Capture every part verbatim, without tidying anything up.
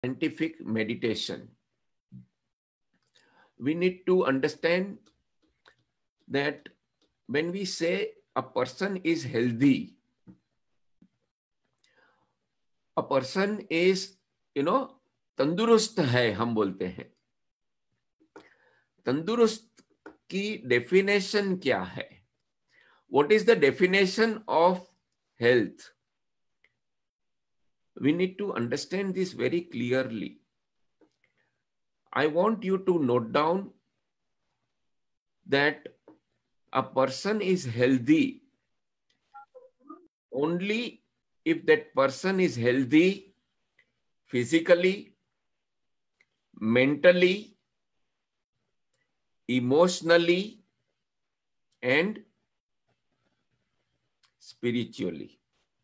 scientific meditation. We need to understand that when we say a person is healthy, a person is, you know, तंदुरुस्त है हम बोलते हैं. तंदुरुस्त की definition क्या है? What is the definition of health? We need to understand this very clearly. I want you to note down that a person is healthy only if that person is healthy physically, mentally, emotionally, and spiritually.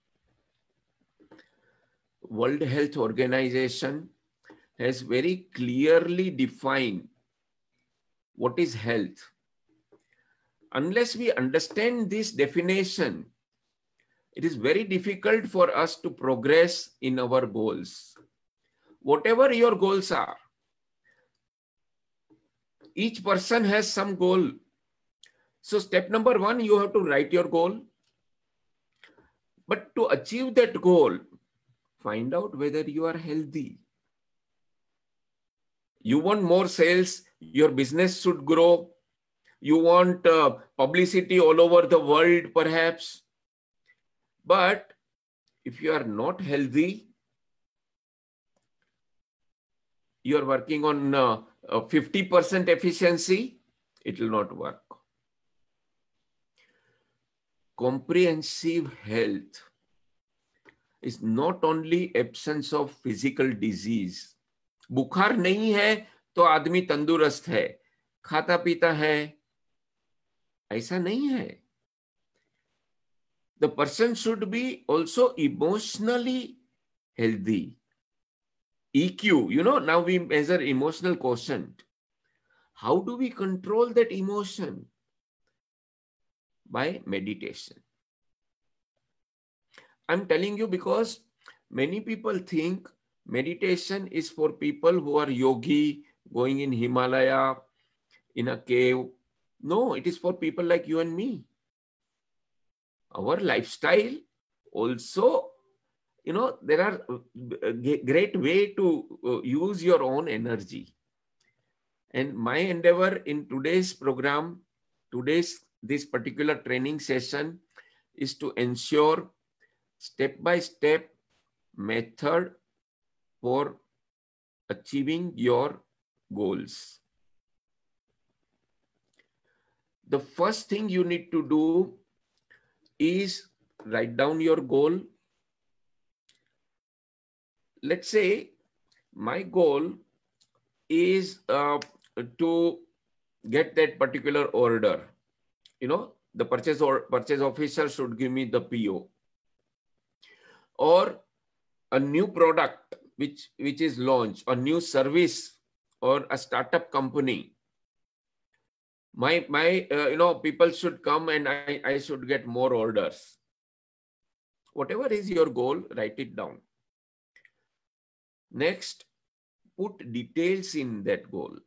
World Health Organization has very clearly defined what is health. Unless we understand this definition, it is very difficult for us to progress in our goals. Whatever your goals are, each person has some goal. So step number one, you have to write your goal. But to achieve that goal, find out whether you are healthy. You want more sales, your business should grow. You want uh, publicity all over the world, perhaps. But if you are not healthy, you are working on uh, uh, fifty percent efficiency, it will not work. Comprehensive health is not only absence of physical disease. बुखार नहीं है तो आदमी तंदुरुस्त है, खाता पीता है, ऐसा नहीं है. The person should be also emotionally healthy. E Q, you know, now we measure emotional quotient. How do we control that emotion? By meditation. I'm telling you because many people think meditation is for people who are yogi, going in Himalaya, in a cave. No, it is for people like you and me. Our lifestyle also, you know, there are a great way to use your own energy. And my endeavor in today's program, today's this particular training session is to ensure step-by-step method for achieving your goals. The first thing you need to do is write down your goal. Let's say my goal is uh, to get that particular order. You know, the purchase or purchase officer should give me the P O. Or a new product which, which is launched, a new service or a startup company. My, my uh, you know, people should come and I, I should get more orders. Whatever is your goal, write it down. Next, put details in that goal.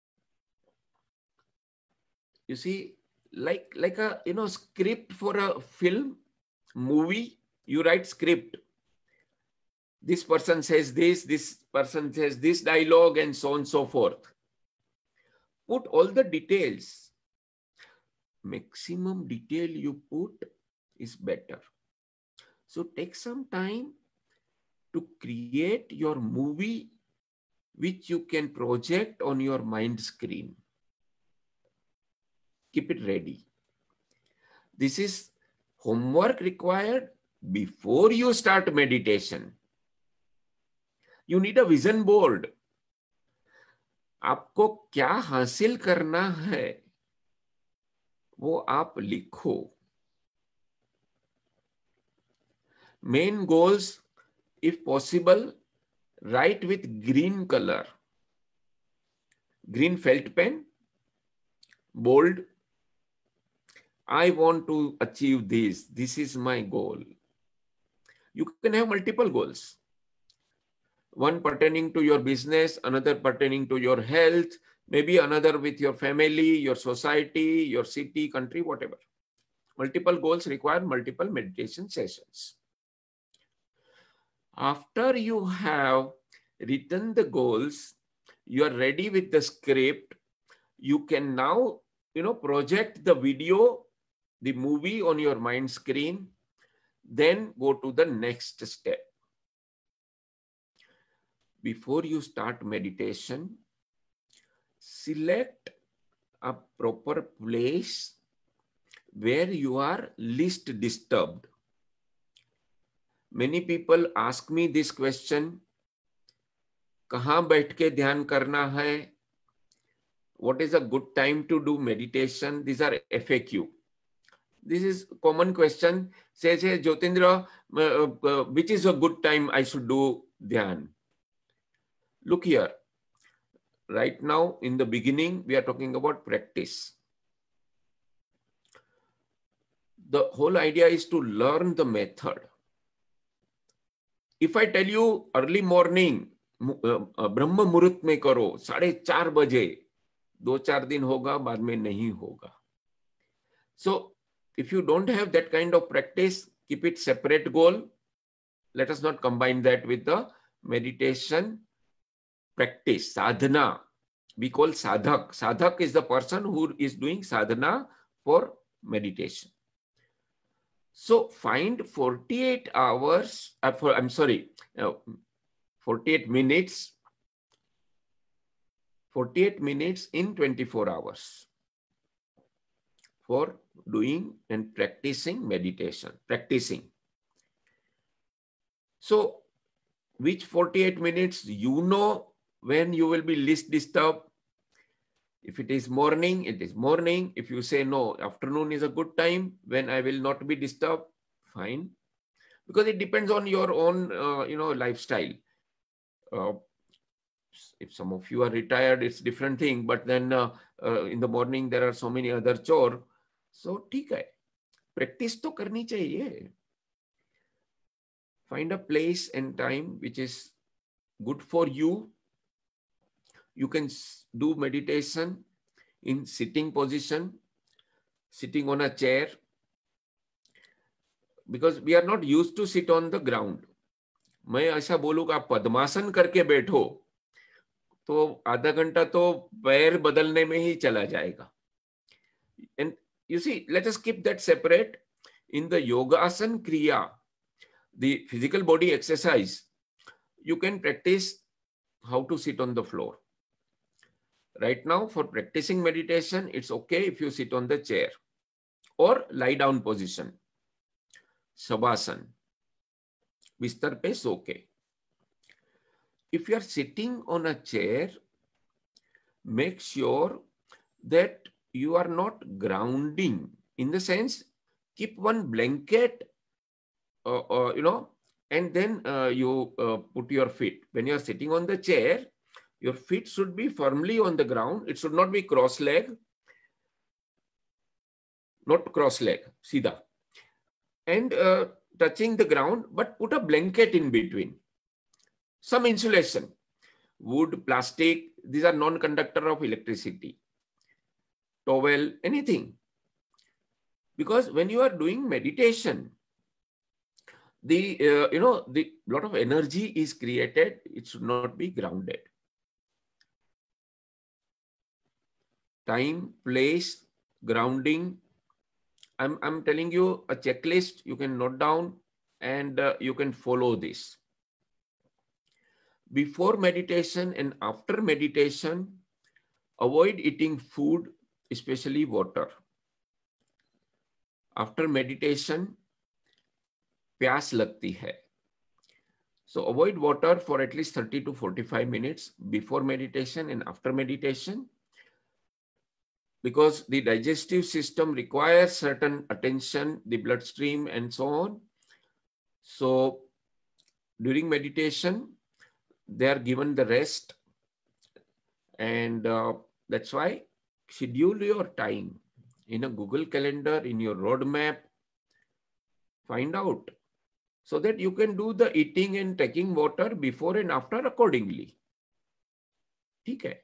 You see, like, like a, you know, script for a film, movie, you write script. This person says this, this person says this dialogue, and so on and so forth. Put all the details. Maximum detail you put is better. So take some time to create your movie which you can project on your mind screen. Keep it ready. This is homework required before you start meditation. You need a vision board. आपको क्या हासिल करना है वो आप लिखो. Main goals, if possible, write with green color. Green felt pen, bold. I want to achieve this. This is my goal. You can have multiple goals. One pertaining to your business, another pertaining to your health, maybe another with your family, your society, your city, country, whatever. Multiple goals require multiple meditation sessions. After you have written the goals, you are ready with the script, you can now, you know, project the video, the movie on your mind screen, then go to the next step. Before you start meditation, select a proper place where you are least disturbed. Many people ask me this question, कहाँ बैठ के ध्यान करना है? What is a good time to do meditation? These are F A Q. This is common question. Says, hey, Jyotindra, uh, uh, which is a good time I should do dhyan? Look here. Right now, in the beginning, we are talking about practice. The whole idea is to learn the method. If I tell you early morning, ब्रह्म मुहूर्त में करो, साढ़े चार बजे, दो चार दिन होगा, बाद में नहीं होगा. So, if you don't have that kind of practice, keep it separate goal. Let us not combine that with the meditation practice, sadhana. We call sadhak. Sadhak is the person who is doing sadhana for meditation. So find forty-eight hours, uh, for, I'm sorry, uh, forty-eight minutes, forty-eight minutes in twenty-four hours for doing and practicing meditation, practicing. So which forty-eight minutes, you know when you will be least disturbed. If it is morning, it is morning. If you say no, afternoon is a good time when I will not be disturbed, fine. Because it depends on your own, uh, you know, lifestyle. Uh, if some of you are retired, it's different thing. But then uh, uh, in the morning, there are so many other chores. So, ठीक है. Practice तो करनी चाहिए. Find a place and time which is good for you. You can do meditation in sitting position, sitting on a chair, because we are not used to sit on the ground. मैं ऐसा बोलूं कि आप पद्मासन करके बैठो तो आधा घंटा तो पैर बदलने में ही चला जाएगा. And you see, let us keep that separate. In the yogasan kriya, the physical body exercise, you can practice how to sit on the floor. Right now, for practicing meditation, it's okay if you sit on the chair or lie down position. Shavasana. Bistar pe so okay. If you are sitting on a chair, make sure that you are not grounding. In the sense, keep one blanket, uh, uh, you know, and then uh, you uh, put your feet. When you are sitting on the chair, your feet should be firmly on the ground. It should not be cross-leg. Not cross-leg, sida. And uh, touching the ground, but put a blanket in between. Some insulation. Wood, plastic, these are non-conductor of electricity. Towel, anything. Because when you are doing meditation, the, uh, you know, the lot of energy is created. It should not be grounded. Time, place, grounding. I'm, I'm telling you a checklist you can note down and uh, you can follow this. Before meditation and after meditation, avoid eating food, especially water. After meditation, प्यास लगती है. So avoid water for at least thirty to forty-five minutes before meditation and after meditation, because the digestive system requires certain attention, the bloodstream and so on. So during meditation, they are given the rest, and uh, that's why schedule your time in a Google Calendar, in your roadmap. Find out so that you can do the eating and taking water before and after accordingly. Okay.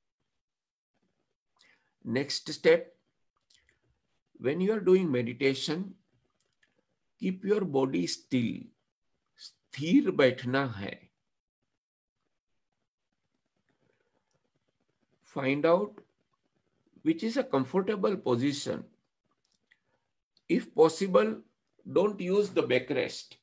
Next step, when you are doing meditation, keep your body still. स्थिर बैठना है. Find out which is a comfortable position. If possible, don't use the backrest.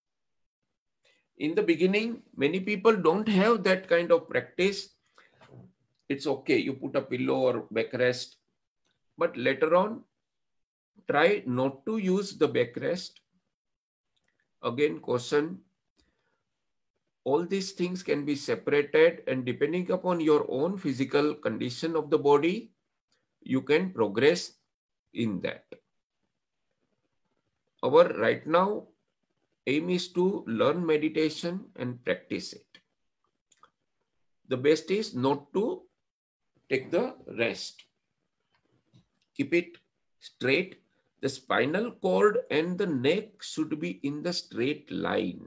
In the beginning, many people don't have that kind of practice. It's okay, you put a pillow or backrest. But later on, try not to use the backrest. Again, caution, all these things can be separated, and depending upon your own physical condition of the body, you can progress in that. Our right now aim is to learn meditation and practice it. The best is not to take the rest. Keep it straight. The spinal cord and the neck should be in the straight line,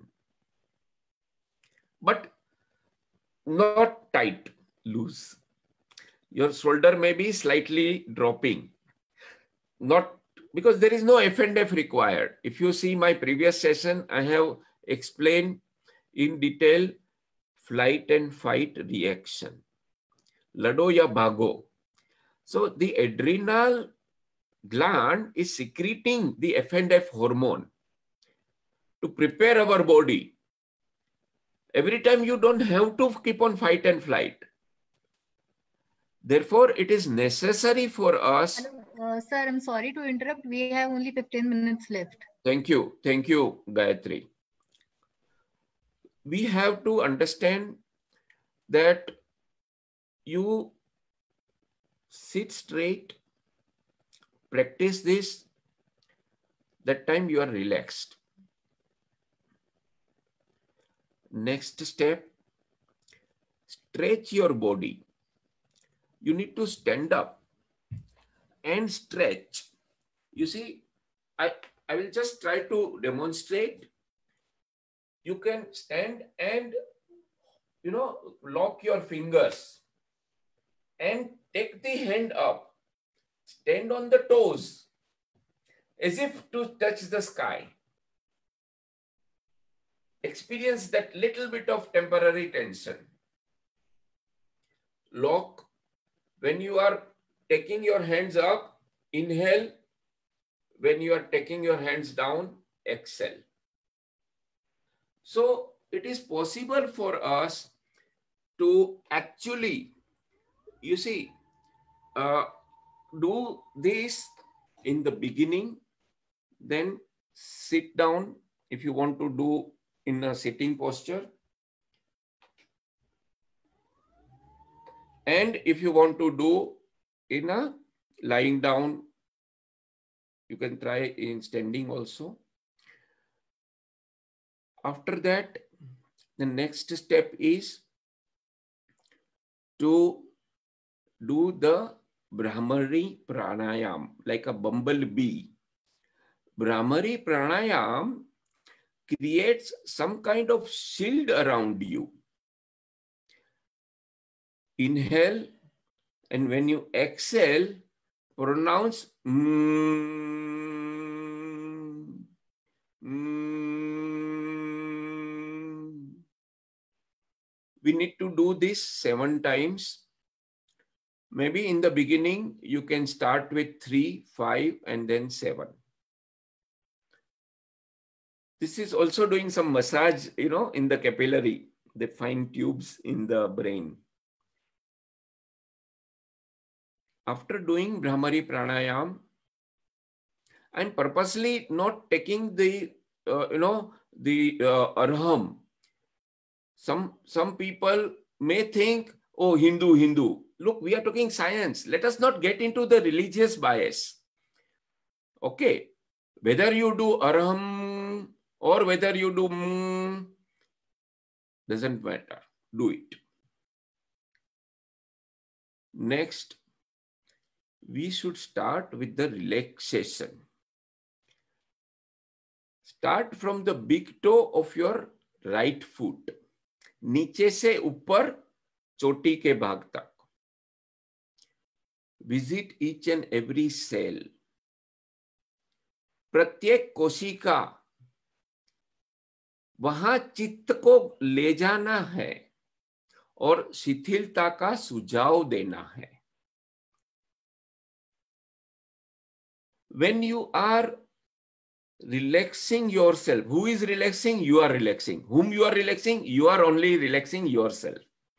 but not tight, loose. Your shoulder may be slightly dropping, not because there is no F and F required. If you see my previous session, I have explained in detail flight and fight reaction. Lado ya bhago. So the adrenal gland is secreting the F and F hormone to prepare our body. Every time you don't have to keep on fight and flight. Therefore, it is necessary for us. Hello, uh, sir, I'm sorry to interrupt. We have only fifteen minutes left. Thank you. Thank you, Gayatri. We have to understand that you sit straight, practice this, that time you are relaxed. Next step, stretch your body. You need to stand up and stretch. You see, I, I will just try to demonstrate. You can stand and, you know, lock your fingers and take the hand up. Stand on the toes as if to touch the sky. Experience that little bit of temporary tension. Lock. When you are taking your hands up, inhale. When you are taking your hands down, exhale. So it is possible for us to actually, you see, uh, do this in the beginning, then sit down if you want to do in a sitting posture. And if you want to do in a lying down, you can try in standing also. After that, the next step is to do the Brahmari Pranayam, like a bumblebee. Brahmari Pranayam creates some kind of shield around you. Inhale, and when you exhale, pronounce mm, mm. We need to do this seven times. Maybe in the beginning, you can start with three, five, and then seven. This is also doing some massage, you know, in the capillary, the fine tubes in the brain. After doing Brahmari Pranayam, and purposely not taking the, uh, you know, the uh, arham. Some, some people may think, oh, Hindu, Hindu. Look, we are talking science. Let us not get into the religious bias. Okay. Whether you do arham or whether you do mm, doesn't matter. Do it. Next, we should start with the relaxation. Start from the big toe of your right foot. नीचे से ऊपर चोटी के भाग तक. Visit each and every cell. प्रत्येक कोशिका, वहां चित्त को ले जाना है और शिथिलता का सुझाव देना है. When you are relaxing yourself, who is relaxing? You are relaxing. Whom you are relaxing? You are only relaxing yourself.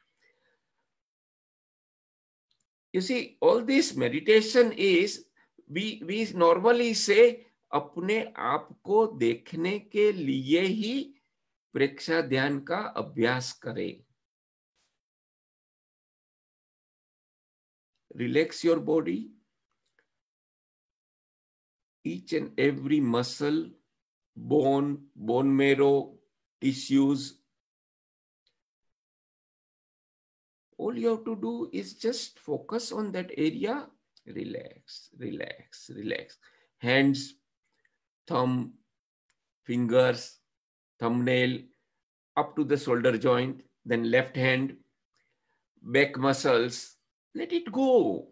You see, all this meditation is, we, we normally say, अपने आप को देखने के लिए ही प्रेक्षा ध्यान का अभ्यास करें. Relax your body. Each and every muscle, bone, bone marrow, tissues. All you have to do is just focus on that area. Relax, relax, relax. Hands, thumb, fingers, thumbnail, up to the shoulder joint, then left hand, back muscles. Let it go.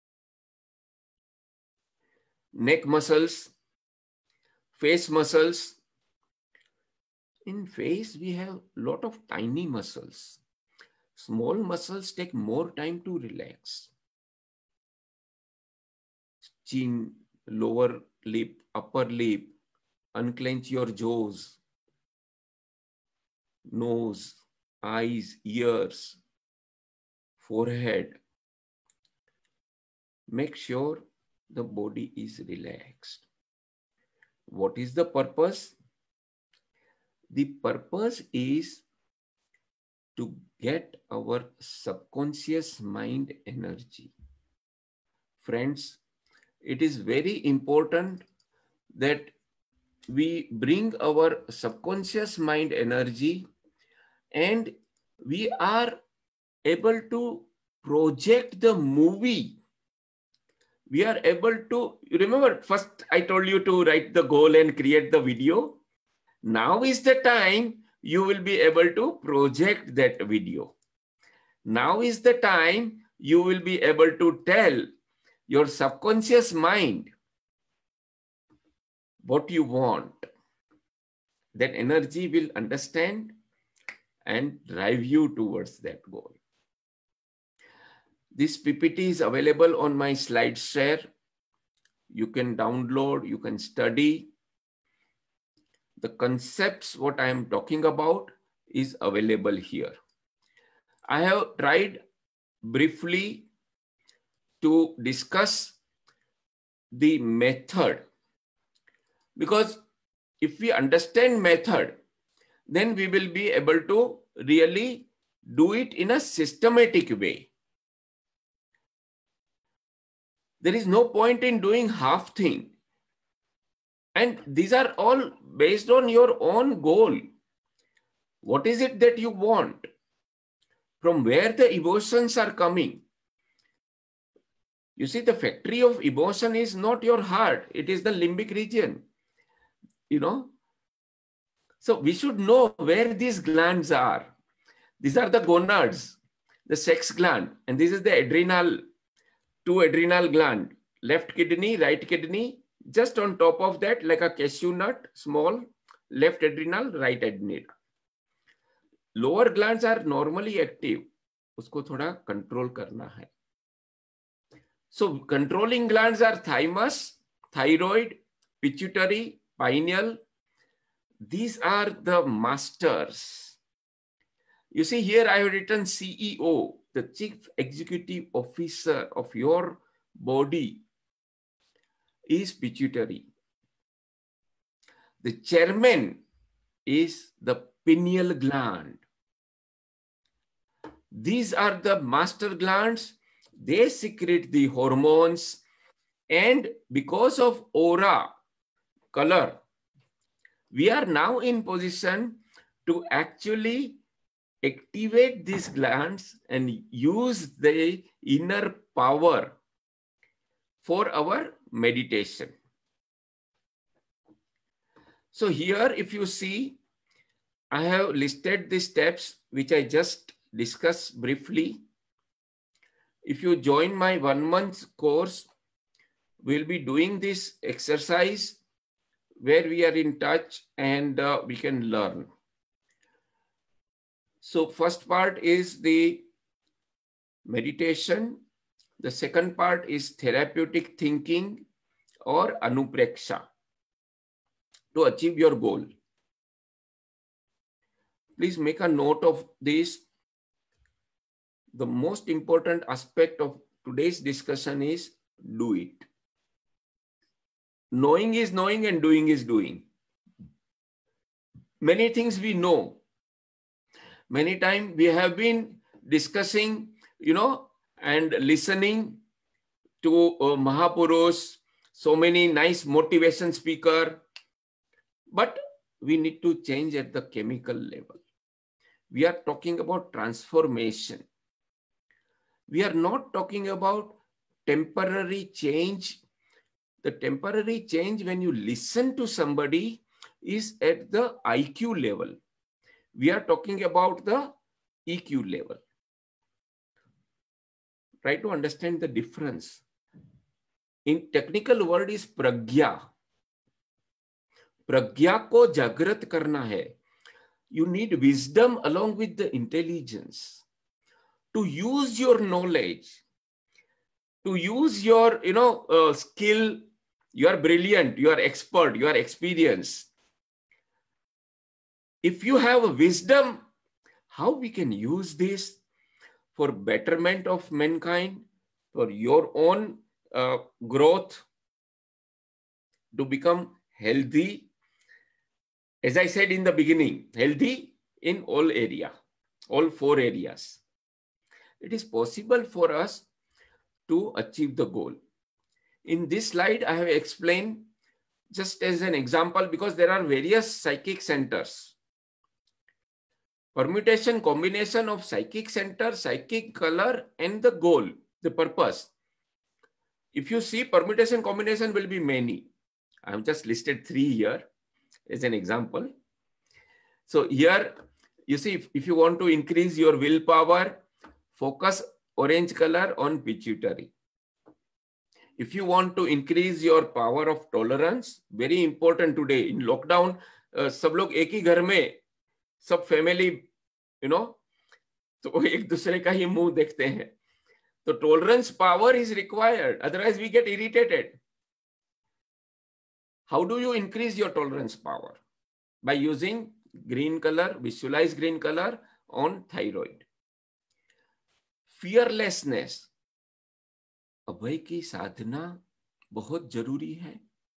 Neck muscles, face muscles. In face, we have a lot of tiny muscles. Small muscles take more time to relax. Chin, lower lip, upper lip, unclench your jaws, nose, eyes, ears, forehead. Make sure the body is relaxed. What is the purpose? The purpose is to get our subconscious mind energy. Friends, it is very important that we bring our subconscious mind energy and we are able to project the movie. We are able to, you remember, first I told you to write the goal and create the video. Now is the time you will be able to project that video. Now is the time you will be able to tell your subconscious mind what you want. That energy will understand and drive you towards that goal. This P P T is available on my slide share. You can download, you can study. The concepts, what I am talking about, is available here. I have tried briefly to discuss the method, because if we understand method, then we will be able to really do it in a systematic way. There is no point in doing half thing. And these are all based on your own goal. What is it that you want? From where the emotions are coming? You see, the factory of emotion is not your heart. It is the limbic region. You know? So we should know where these glands are. These are the gonads, the sex gland. And this is the adrenal, two adrenal gland, left kidney, right kidney. Just on top of that, like a cashew nut, small, left adrenal, right adrenal. Lower glands are normally active. Usko thoda control karna hai. So controlling glands are thymus, thyroid, pituitary, pineal. These are the masters. You see here I have written C E O, the Chief Executive Officer of your body is pituitary. The chairman is the pineal gland. These are the master glands. They secrete the hormones, and because of aura, color, we are now in position to actually activate these glands and use the inner power for our meditation. So here, if you see, I have listed the steps which I just discussed briefly. If you join my one month course, we'll be doing this exercise where we are in touch and uh, we can learn. So first part is the meditation. The second part is therapeutic thinking or anupreksha to achieve your goal. Please make a note of this. The most important aspect of today's discussion is do it. Knowing is knowing and doing is doing. Many things we know. Many times we have been discussing, you know, and listening to uh, Mahapurush, so many nice motivation speaker, but we need to change at the chemical level. We are talking about transformation. We are not talking about temporary change. The temporary change when you listen to somebody is at the I Q level. We are talking about the E Q level. Try to understand the difference. In technical word is pragya. Pragya ko jagrat karna hai. You need wisdom along with the intelligence to use your knowledge, to use your, you know, uh, skill. You are brilliant, you are expert, you are experienced. If you have a wisdom, how we can use this for betterment of mankind, for your own uh, growth, to become healthy. As I said in the beginning, healthy in all area, all four areas. It is possible for us to achieve the goal. In this slide, I have explained just as an example, because there are various psychic centers. Permutation, combination of psychic center, psychic color, and the goal, the purpose. If you see, permutation combination will be many. I have just listed three here as an example. So here, you see, if, if you want to increase your willpower, focus orange color on pituitary. If you want to increase your power of tolerance, very important today in lockdown, uh, सब लोग एक ही घर में, सब family, you know, तो एक दूसरे का ही मुंह देखते हैं. So tolerance power is required. Otherwise we get irritated. How do you increase your tolerance power? By using green color, visualize green color on thyroid. Fearlessness. अभय की साधना बहुत जरूरी है.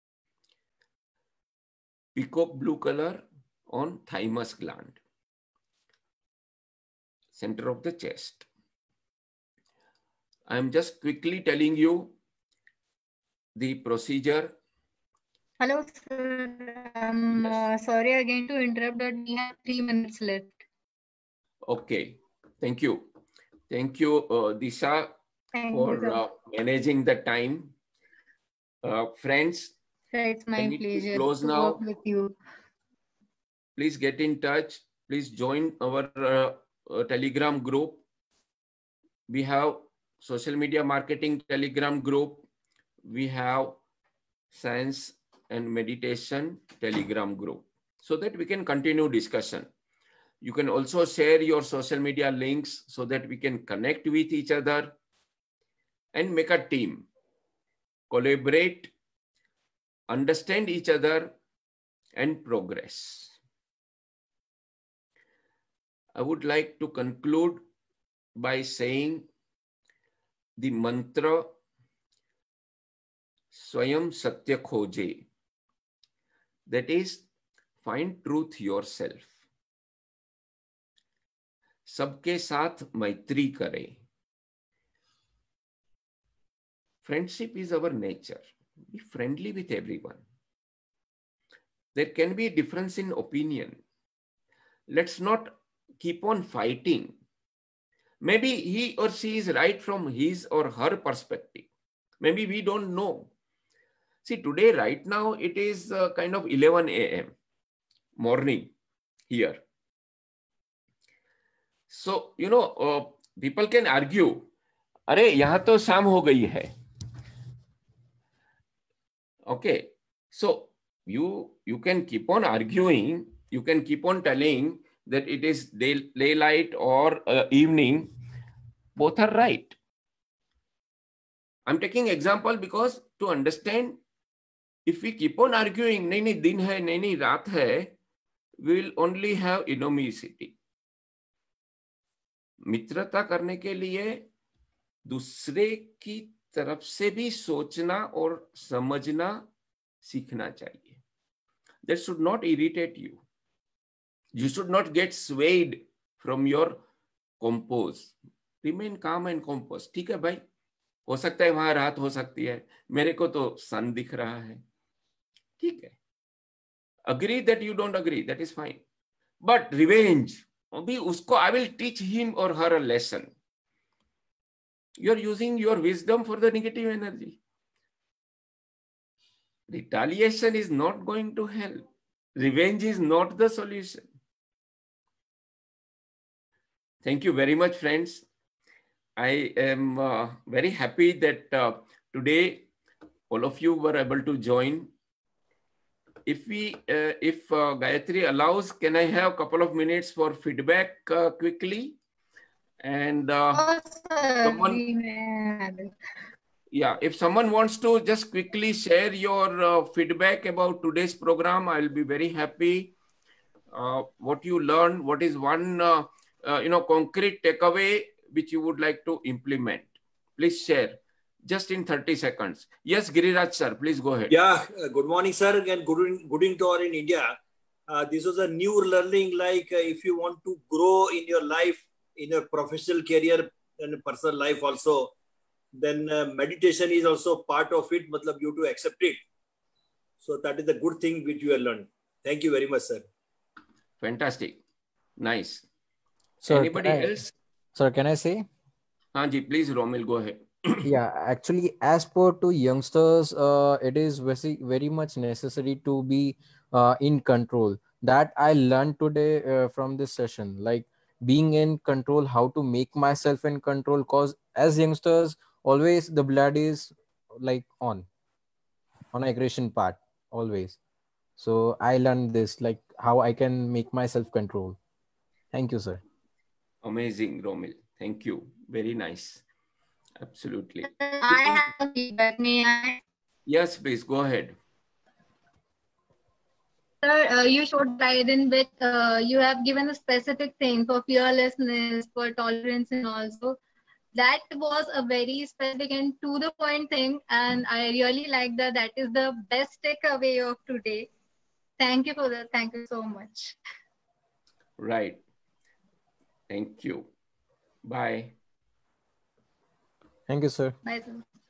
Peacock blue color on thymus gland, center of the chest. I am just quickly telling you the procedure. Hello, sir. I'm uh, sorry again to interrupt, but we have three minutes left. Okay, thank you. Thank you, uh, Disha, Thank for you, uh, managing the time. Uh, friends, sir, it's my pleasure close to now. work with you. Please get in touch. Please join our uh, uh, Telegram group. We have social media marketing Telegram group. We have science and meditation Telegram group, so that we can continue discussion. You can also share your social media links so that we can connect with each other and make a team, collaborate, understand each other, and progress. I would like to conclude by saying the mantra Swayam Satya Khoje, that is, find truth yourself. सबके साथ मैत्री करें. Friendship is our nature. Be friendly with everyone. There can be a difference in opinion. Let's not keep on fighting. Maybe he or she is right from his or her perspective. Maybe we don't know. See, today, right now, it is uh, kind of eleven A M morning here. So, you know, uh, people can argue, अरे यहाँ तो शाम हो गई है. Okay, so you you can keep on arguing, you can keep on telling that it is day, daylight or uh, evening. Both are right. I'm taking example because to understand, if we keep on arguing, nahi nahi din hai, nahi nahi raat hai, we will only have animosity. मित्रता करने के लिए दूसरे की तरफ से भी सोचना और समझना सीखना चाहिए. That should not irritate you. You should not get swayed from your compose. Remain calm and composed. ठीक है भाई, हो सकता है वहां रात हो सकती है, मेरे को तो सन दिख रहा है. ठीक है. Agree that you don't agree, that is fine. But revenge, अभी उसको I will teach him or her a lesson. You are using your wisdom for the negative energy. Retaliation is not going to help. Revenge is not the solution. Thank you very much, friends. I am uh, very happy that uh, today all of you were able to join. If we, uh, if uh, Gayatri allows, can I have a couple of minutes for feedback uh, quickly? And uh, Oh, sir, someone, we may have it. yeah, if someone wants to just quickly share your uh, feedback about today's program, I'll be very happy. Uh, what you learned, what is one, uh, uh, you know, concrete takeaway which you would like to implement? Please share, just in thirty seconds. Yes, Giriraj sir, please go ahead. Yeah, uh, good morning, sir, and good, good evening to all in India. Uh, this was a new learning, like uh, if you want to grow in your life, in your professional career and personal life also, then uh, meditation is also part of it, matlab you to accept it. So that is the good thing which you have learned. Thank you very much, sir. Fantastic. Nice. Sir, Anybody can I, else? Sir, can I say? Hanji, please, Romil, go ahead. Yeah, actually, as per to youngsters, uh, it is very, very much necessary to be uh, in control. That I learned today uh, from this session, like being in control, how to make myself in control. Cause as youngsters, always the blood is like on, on aggression part, always. So I learned this, like how I can make myself control. Thank you, sir. Amazing, Romil. Thank you. Very nice. Absolutely. I have a feedback. May I? Yes, please go ahead. Sir, uh, you showed slide in which uh, you have given a specific thing for fearlessness, for tolerance, and also that was a very specific and to the point thing. And I really like that. That is the best takeaway of today. Thank you for that. Thank you so much. Right. Thank you. Bye. Thank you, sir. Bye, sir.